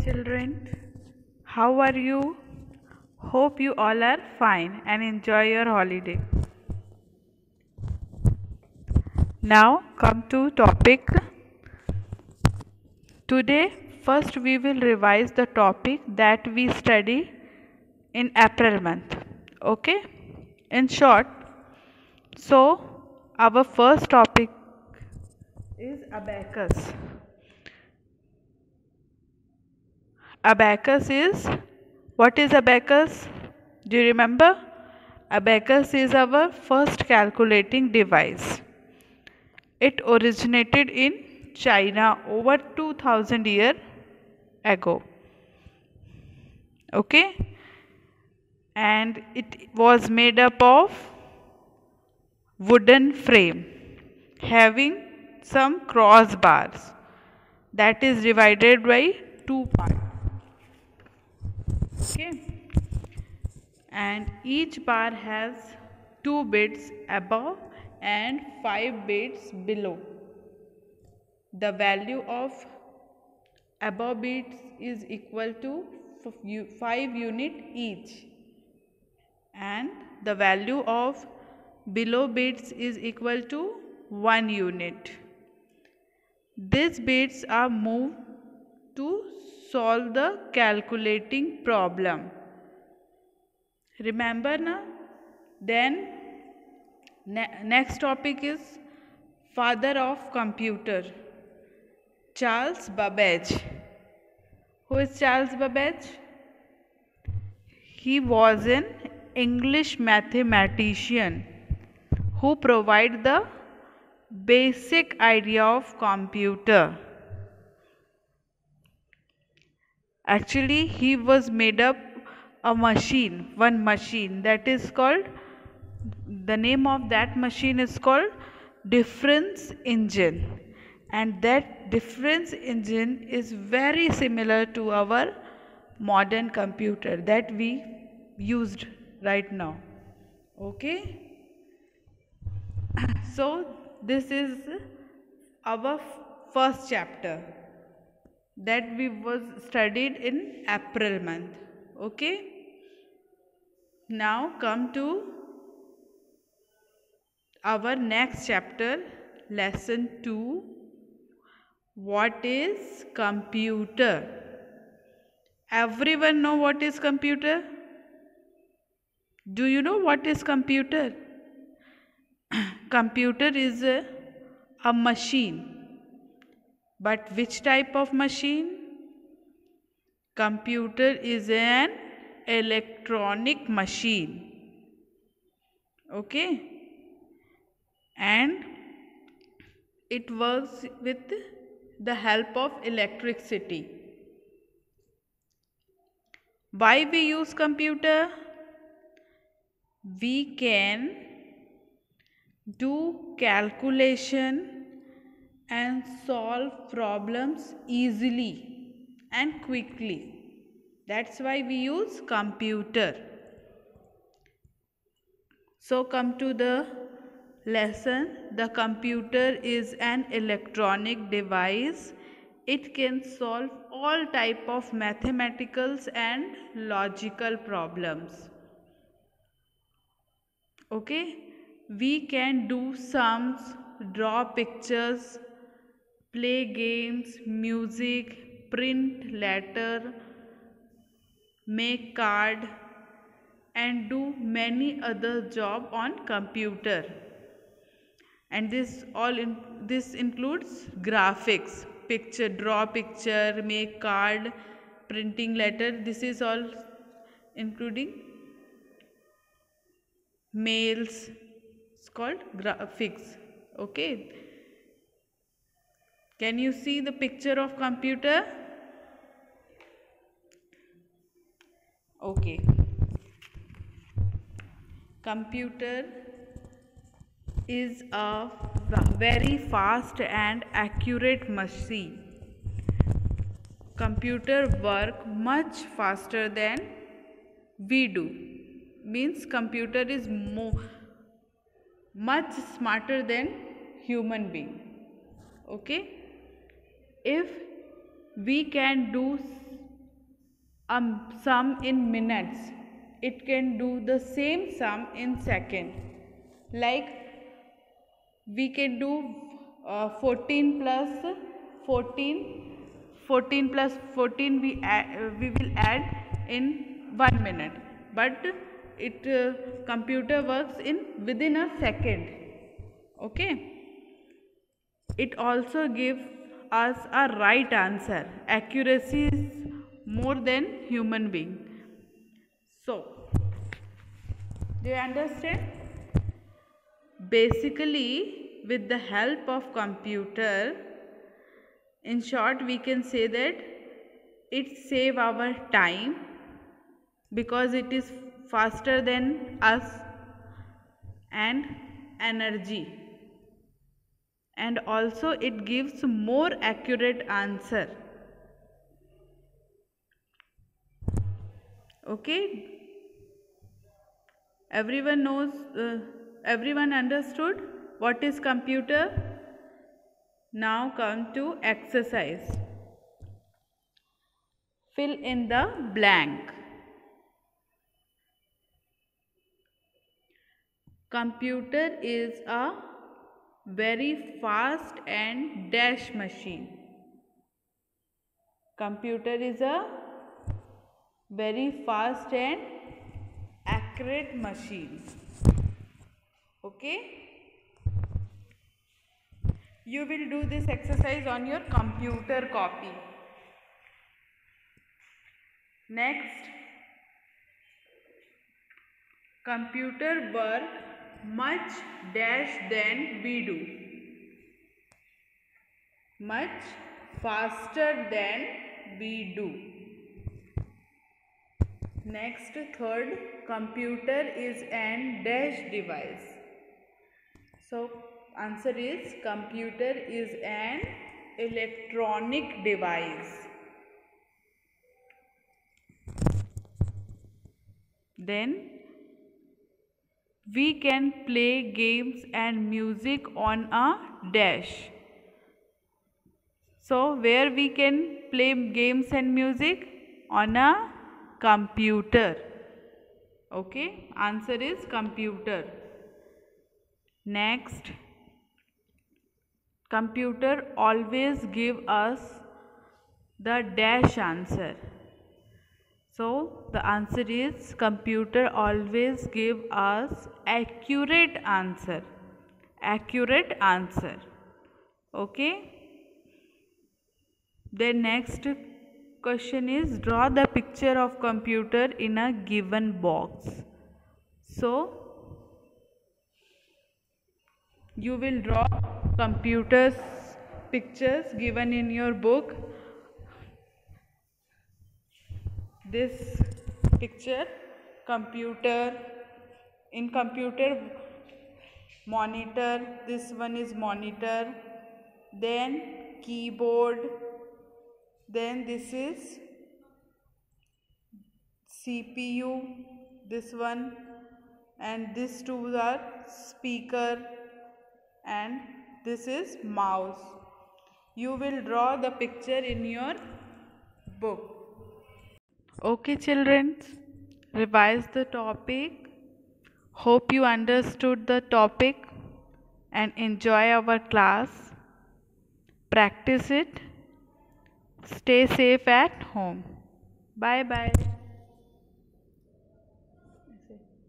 children. How are you? Hope you all are fine and enjoy your holiday. Now come to topic. Today first we will revise the topic that we study in April month. Okay? In short, so our first topic is abacus. Abacus is, what is abacus? Do you remember? Abacus is our first calculating device. It originated in China over 2000 years ago. Okay? And it was made up of wooden frame having some crossbars that is divided by two parts. Okay, and each bar has 2 bits above and 5 bits below. The value of above bits is equal to 5 unit each, and the value of below bits is equal to 1 unit. These bits are moved to solve the calculating problem. Remember na? Then next topic is father of computer, Charles Babbage. Who is Charles Babbage? He was an English mathematician who provided the basic idea of computer. Actually, he was made up one machine that is called, the name of that machine is called difference engine, and that difference engine is very similar to our modern computer that we used right now. Okay, so this is our first chapter that we was studied in April month. Okay, now come to our next chapter, lesson 2. What is computer? Everyone know what is computer? Do you know what is computer? Computer is a machine. But which type of machine? Computer is an electronic machine. Okay? And it works with the help of electricity. Why we use computer? We can do calculation and solve problems easily and quickly. That's why we use computer. So come to the lesson. The computer is an electronic device. It can solve all type of mathematical and logical problems. Okay, we can do sums, draw pictures, play games, music, print letter, make card, and do many other job on computer. And this includes graphics, draw picture, make card, printing letter. This is all including mails. It's called graphics. Okay. Can you see the picture of computer? Okay. Computer is a very fast and accurate machine. Computer work much faster than we do. Means computer is much smarter than human being. Okay, if we can do sum in minutes. It can do the same sum in second. Like we can do 14 plus 14, 14 plus 14 we will add in 1 minute, but it computer works in within a second. Okay, it also gives us a right answer. Accuracy is more than human being. So do you understand? Basically, with the help of computer, in short we can say that it save our time because it is faster than us, and energy, and also it gives more accurate answer. Okay, everyone knows, everyone understood what is computer? Now come to exercise. Fill in the blank. Computer is a very fast and dash machine. Computer is a very fast and accurate machine. Okay? You will do this exercise on your computer copy. Next, computer work much dash than we do. Much faster than we do. Next, third, computer is an dash device. So answer is computer is an electronic device. Then we can play games and music on a dash. So where we can play games and music? On a computer. Okay, answer is computer. Next, computer always give us the dash answer. So the answer is computer always give us accurate answer. Accurate answer. Okay. The next question is draw the picture of computer in a given box. So you will draw computers pictures given in your book. This picture, computer, in computer monitor, this one is monitor, then keyboard, then this is CPU, this one, and these two are speaker, and this is mouse. You will draw the picture in your book. Okay children, revise the topic. Hope you understood the topic and enjoy our class. Practice it. Stay safe at home. Bye bye.